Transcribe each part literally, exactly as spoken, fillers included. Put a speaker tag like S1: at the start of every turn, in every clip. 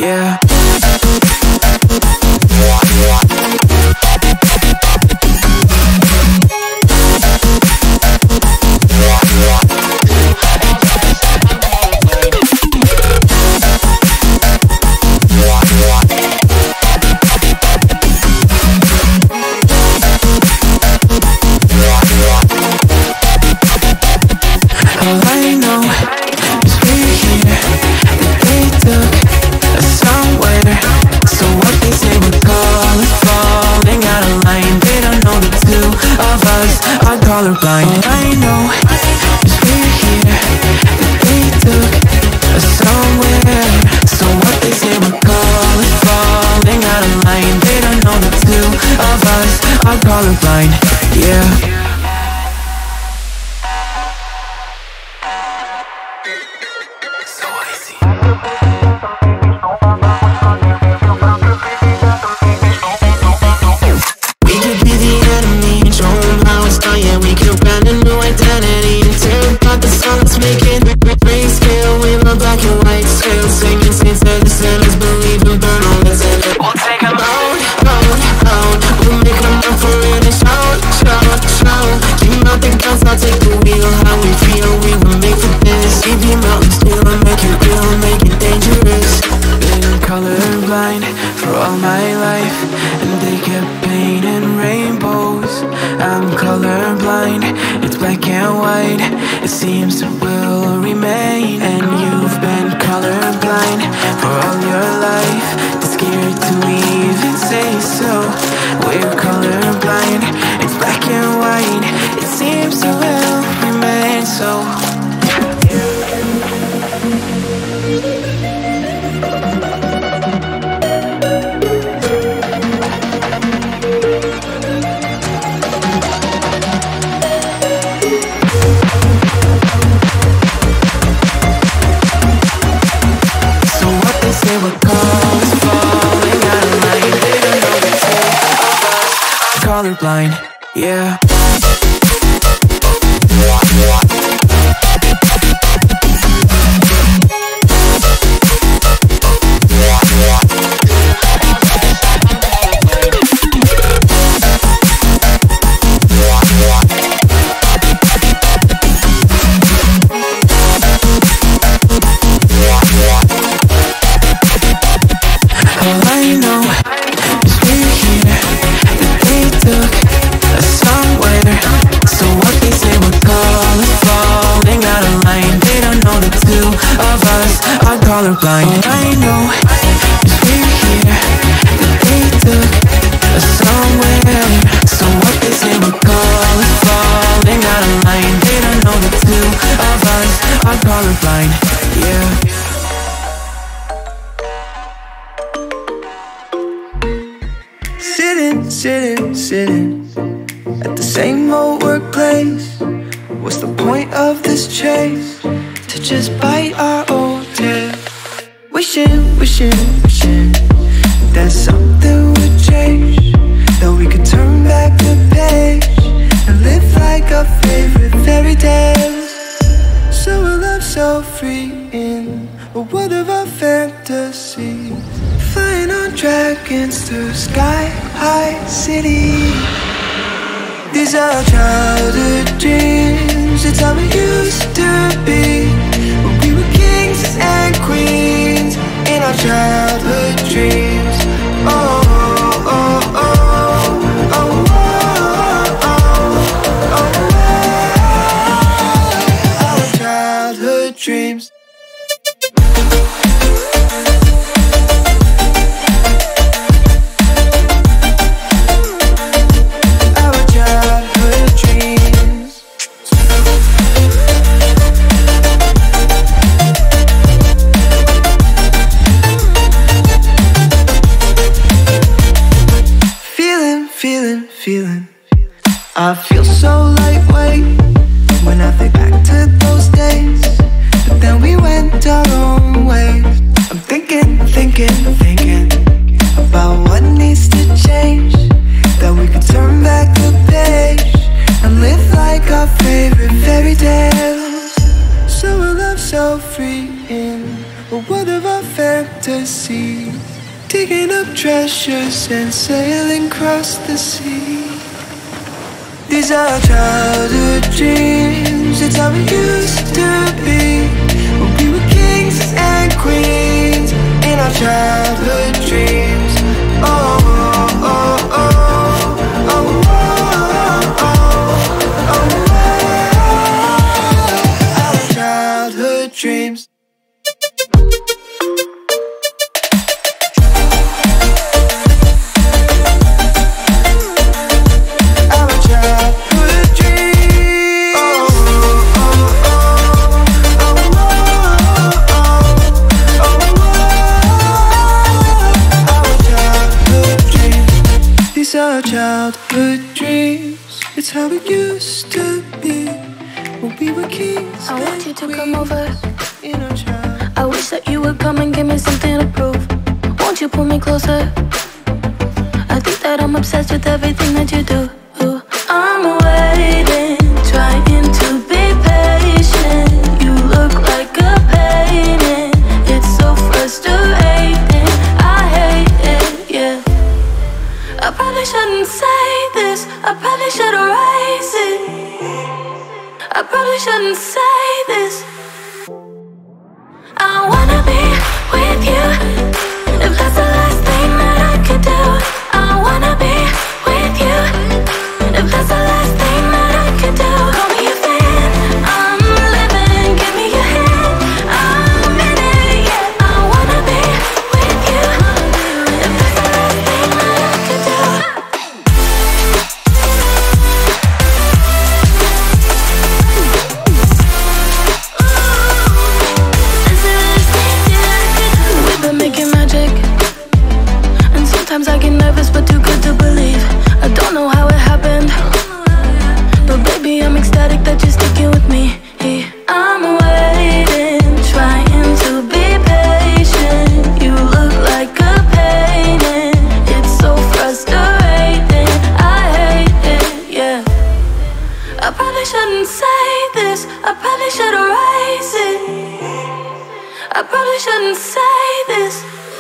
S1: yeah. All I know is we're here, that they took us somewhere. So what they say we're calling, falling out of line. They don't know the two of us are colorblind. All I know is we're here, that they took us somewhere. So what they say we're calling, falling out of line. They don't know the two of us are colorblind, yeah. Colorblind for all my life, and they kept painting rainbows. I'm colorblind, it's black and white. It seems it will remain. And you've been colorblind for all your life, too scared to even say so. We're colorblind, it's black and white. It seems it will remain so. Colorblind, yeah. All I know is we're here, that they took us somewhere. So what they say we're calling, falling out of line. They don't know the two of us are colorblind. All I know is we're here, that they took us somewhere. So what they say we're calling, falling out of line. They don't know the two of us are colorblind, yeah.
S2: Sitting, sitting, sitting at the same old workplace. What's the point of this chase? To just bite our old tail. Wishing, wishing, wishing that something would change, that we could turn back the page and live like our favorite fairy tales. So a love so free in a world of our fantasies, flying on dragons through sky-high cities. These are childhood dreams, it's how we used to be, when we were kings and queens in our childhood dreams. Oh, oh, oh, oh, oh, oh, oh, oh, our childhood dreams. I feel so lightweight when I think back to those days, but then we went our own ways. I'm thinking, thinking, thinking about what needs to change, that we could turn back the page and live like our favorite fairy tales. So a love so free in a world of our fantasy, digging up treasures and sailing across the sea. These are childhood dreams, it's how it used to be. When we were kings and queens in our childhood dreams. Oh, oh, oh, oh, oh, oh, oh, oh, oh. Our childhood dreams. Our childhood dreams, it's how it used to be when we were kids.
S3: I want you to come over.
S2: In our child.
S3: I wish that you would come and give me something to prove. Won't you pull me closer? I think that I'm obsessed with everything that you do. I'm waiting, trying to be patient. You look like a painting. It's so frustrating. I hate it, yeah. I probably shouldn't say this, I probably should erase it. I probably shouldn't say this. I wanna be with you, if that's the last thing that I could do. I wanna be with you, if that's the last thing that I could do. Call me a fan, I'm living, give me your hand, I'm in it, yeah. I wanna be with you, if that's the last thing that I could do. We've been making magic, and sometimes I get nervous but too good to believe. I don't know how it happened, but baby I'm ecstatic that you're sticking with me. I'm waiting, trying to be patient. You look like a painting. It's so frustrating. I hate it, yeah. I probably shouldn't say this, I probably should erase it. I probably shouldn't say this.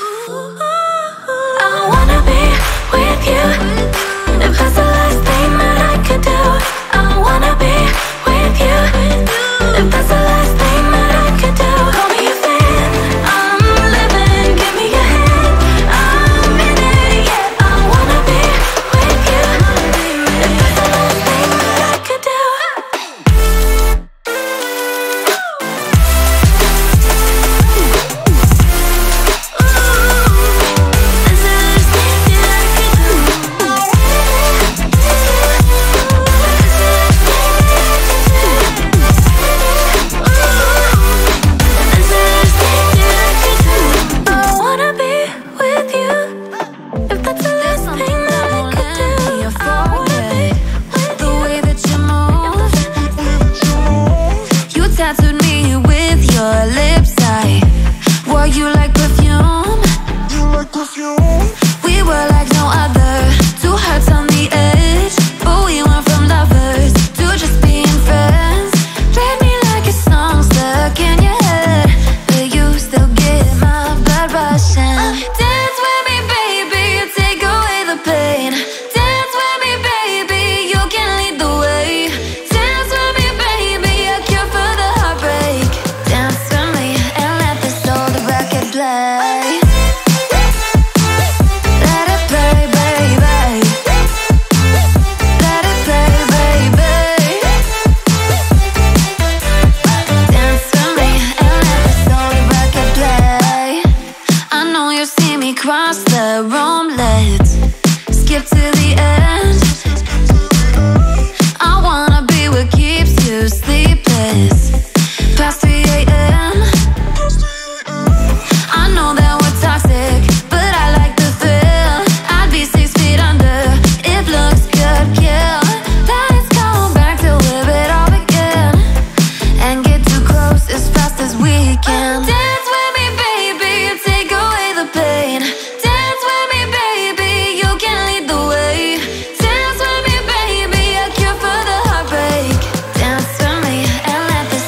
S3: I wanna be with you, if that's the last thing that I could do. I wanna be with you, if that's the last thing that I could do. Call me a fan, I'm living, give me your hand, I'm in it, yeah. I wanna be with you, if that's the last thing that I could do. I wanna be with you, if that's the last thing that I could do. I wanna be with
S4: The
S3: you.
S4: way that you move, you tattooed me with your lips. I wore you like perfume. We were like no other, two hearts on the edge, but we went from lovers to just being friends. Played me like a song stuck in your head, but you still get my blood rushing. Dance with me, baby, you take away the pain. Dance with me, baby, you can lead the way. Dance with me, baby, a cure for the heartbreak. Dance with me and let this old record play. Let it play, baby. Let it play, baby. Dance with me and let this old record play. I know you see me cross the room, let's skip to the end. I wanna be what keeps you sleepless past three a m I know that we're toxic, but I like the thrill. I'd be six feet under, if looks could kill. Let's go back to where it all began, and get too close as fast as we can. Dance with me, baby, you take away the pain. Dance with me, baby, you can lead the way. Dance with me, baby, a cure for the heartbreak. Dance with me and let this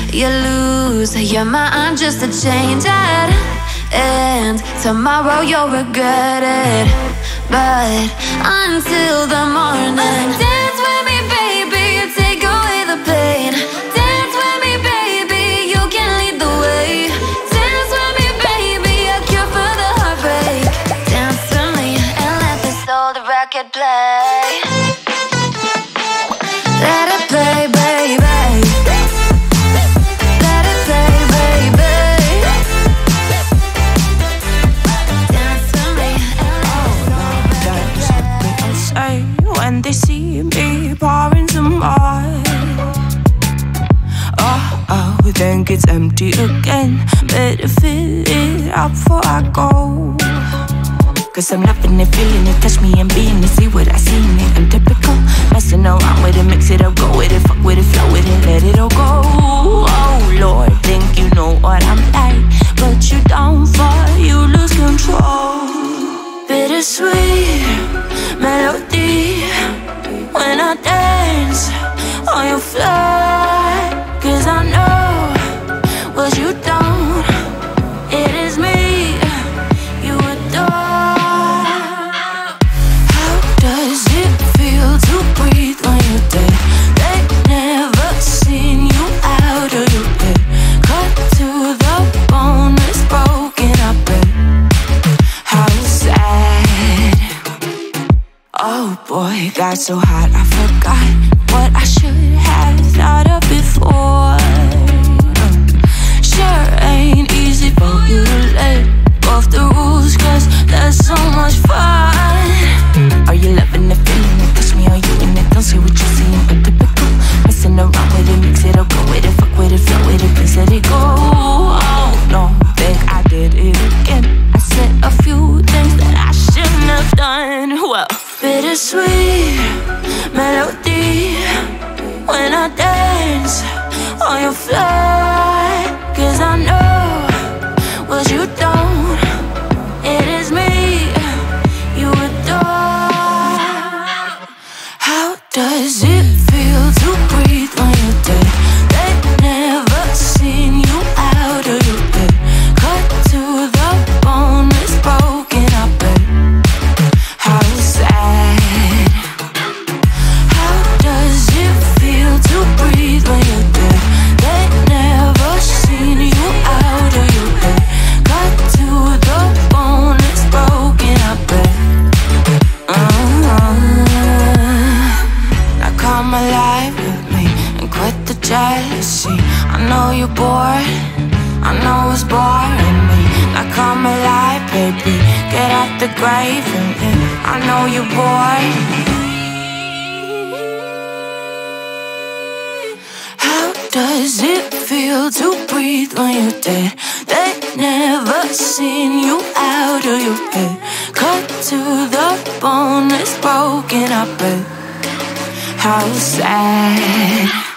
S4: you lose your mind just to change it. And tomorrow you'll regret it. But until the morning, dance with me, baby, you take away the pain. Dance with me, baby, you can lead the way. Dance with me, baby, a cure for the heartbreak. Dance with me and let this old record play. Let it play, baby. Let it play, baby. Dance with me and let this old record play.
S5: Say when they see me pouring some more, oh, oh, then gets empty again. Better fill it up before I go. Cause I'm loving it, feeling it, touch me and being it. See what I see in it, I'm typical. Messing around with it, mix it up, go with it. Fuck with it, flow with it, let it all go. Oh Lord, think you know what I'm like, but you don't fall, you lose control. Bittersweet melody when I dance on your fly. Cause I know what you don't, it is me you adore. How does it feel to breathe when you're dead? They never seen you out of your bed. Cut to the bone, it's broken, I bet. How sad. Oh boy, got so hot I forgot what I should have thought of before. Sure ain't easy for you to let go of the rules, cause there's so much fun. Are you loving the feeling it? Touch me, are you in it? Don't say what you see, I'm typical. Messing around with it, mix it up, go with it. Fuck with it, flow with it, please let it go. Oh no, think I did it again. I said a few things that I shouldn't have done. Well, bittersweet melody when I dance on your fly. Cause I know what you don't, it is me you adore. How does it feel to breathe when you're dead? They never seen you out of your bed. Cut to the bone, it's broken, I bet. How sad. How does it feel to breathe when you're dead? They never seen you out of your bed. Cut to the bone, it's broken, I bet. uh-huh. Now come alive with me and quit the jealousy. I know you're bored, I know it's boring me. Now come alive, baby, get out the grave and then I know you're bored. How does it feel to breathe when you're dead? They never seen you out of your bed. Cut to the bone, it's broken, I bet. How sad.